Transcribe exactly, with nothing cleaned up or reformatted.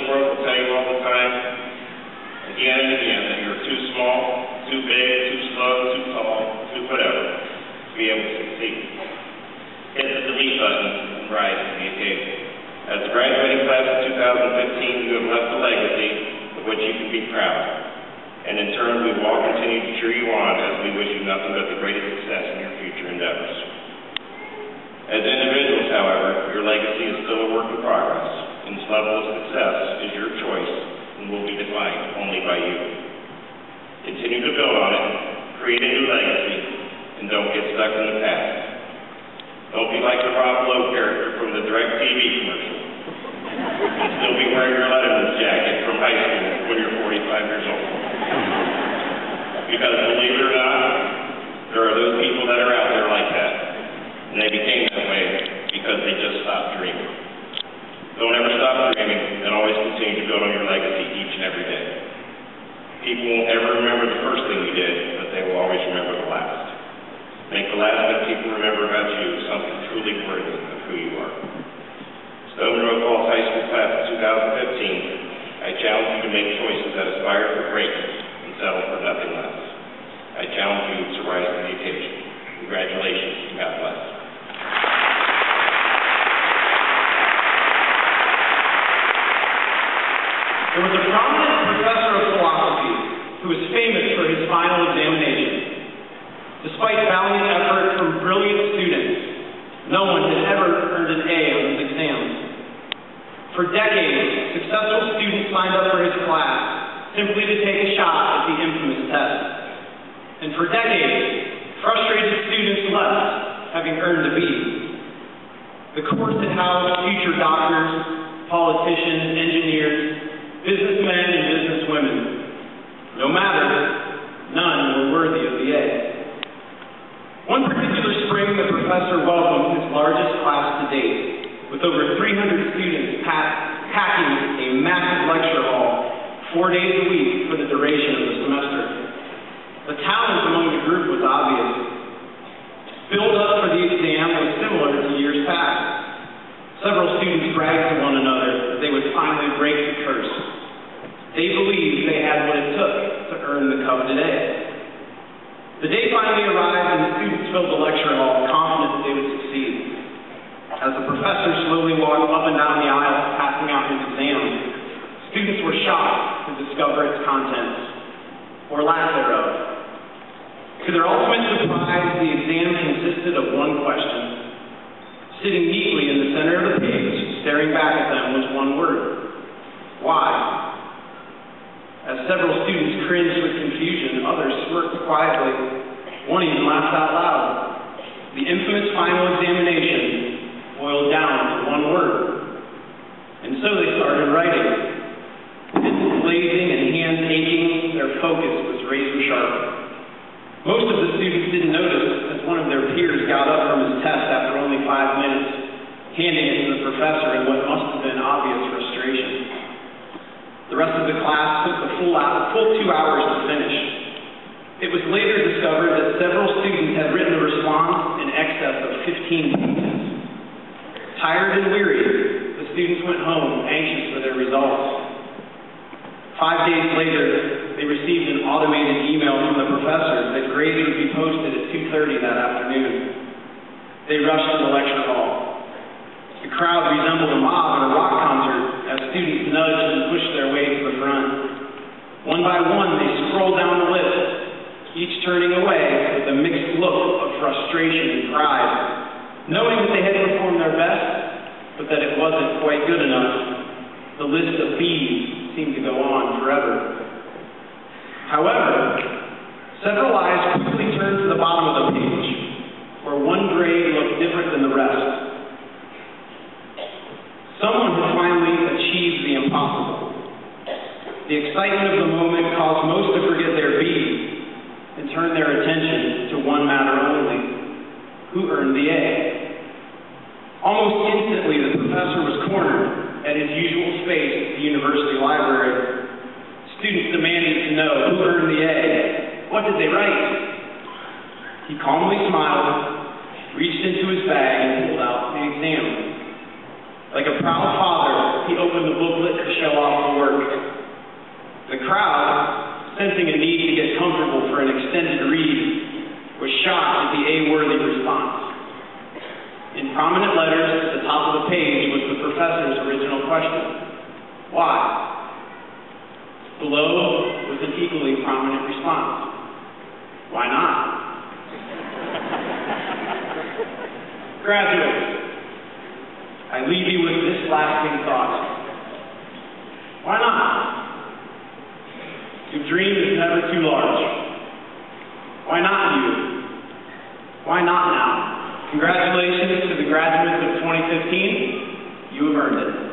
world will tell you all the time, again and again, that you're too small, too big, too slow, too tall, too whatever, to be able to succeed. Hit the delete button and rise to the occasion. As the graduating class of two thousand fifteen, you have left a legacy of which you can be proud. And in turn, we will all continue to cheer you on as we wish you nothing but the greatest success in your future endeavors. As individuals, however, your legacy is still a work in progress, and its level of success is your choice and will be defined only by you. Continue to build on it, create a new legacy, and don't get stuck in the past. Don't be like the Rob Lowe character from the Direct T V commercial. And still be wearing your Letterman's jacket from high school when you're forty-five years old. Because believe it or not, there are those people that are out there like that. And they became that way because they just stopped dreaming. Don't ever stop dreaming, and always continue to build on your legacy each and every day. People won't ever remember the first thing you did, but they will always remember the last. Make the last that people remember about you something truly worthy of who you are. Stow-Munroe Falls High School class of two thousand fifteen, I challenge you to make choices that aspire for greatness and settle for nothing less. I challenge you to rise to the occasion. Congratulations, and God bless. There was a prominent professor of philosophy who was famous for his final examination. Despite valiant effort from brilliant students, no one had ever earned an A on his exams. For decades, successful students signed up for his class simply to take a shot at the infamous test. And for decades, frustrated students left, having earned a B. The course had housed future doctors, politicians, engineers, businessmen, and businesswomen. No matter, none were worthy of the A. One particular spring, the professor welcomed his largest class to date, with over three hundred students pack, packing a massive lecture hall four days a week for the duration of the semester. The talent among the group was obvious. Build-up for the exam was similar to years past. Several students bragged to one another that they would finally break the curse. They believed they had what it took to earn the coveted A. The day finally arrived and the students filled the lecture hall, confident that they would succeed. As the professor slowly walked up and down the aisle, passing out his exam, students were shocked to discover its contents, or lack thereof. To their ultimate surprise, the exam consisted of one question. Sitting neatly in the center of the page, staring back at them, was one word: why? As several students cringed with confusion, others smirked quietly. One even laughed out loud. The infamous final examination boiled down to one word. And so they started writing. Pencils blazing and hands aching, their focus was razor sharp. Most of the students didn't notice as one of their peers got up from his test after only five minutes, handing it to the professor in what must have been obvious frustration. The rest of the class took the full, hour, full two hours to finish. It was later discovered that several students had written a response in excess of fifteen pages. Tired and weary, the students went home, anxious for their results. Five days later, they received an automated email from the professor that grades would be posted at two thirty that afternoon. They rushed to the lecture hall. The crowd resembled a mob at a rock concert as students nudged and pushed their way to the front. One by one, they scrolled down the list, each turning away with a mixed look of frustration and pride, knowing that they had performed their best, but that it wasn't quite good enough. The list of B's seemed to go on forever. However, several eyes quickly turned to the bottom of the page, where one grade looked different than the rest. Someone had finally achieved the impossible. The excitement of the moment caused most to forget their B and turn their attention to one matter only: who earned the A. Almost instantly, the professor was cornered at his usual space at the university library. Students demanded to know who earned the A. What did they write? He calmly smiled, reached into his bag, and pulled out the exam. Like a proud father, he opened the booklet to show off the work. The crowd, sensing a need to get comfortable for an extended read, was shocked at the A-worthy response. In prominent letters at the top of the page was the professor's original question: why? Below was an equally prominent response: why not? Graduates, I leave you with this lasting thought: why not? Your dream is never too large. Why not you? Why not now? Congratulations to the graduates of twenty fifteen. You have earned it.